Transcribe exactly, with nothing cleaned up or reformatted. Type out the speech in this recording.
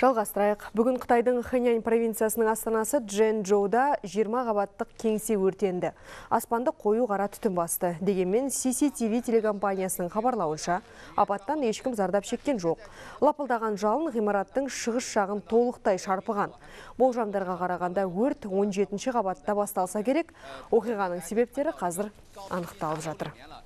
Жалғастырайық. Бүгін Қытайдың Хэнань провинциясының астанасы Чжэнчжоуда жиырма қабаттық кеңсе өртенді. Аспанды қою қара түтін басты. Дегенмен си си ти ви телекомпаниясының хабарлауынша, апаттан ешкім зардап шеккен жоқ. Лапылдаған жалын ғимараттың шығыс жағын толықтай шарпыған. Болжамдарға қарағанда өрт он жетінші қабатта басталса керек. Оқиғаның себептері қазір анықталып жатыр.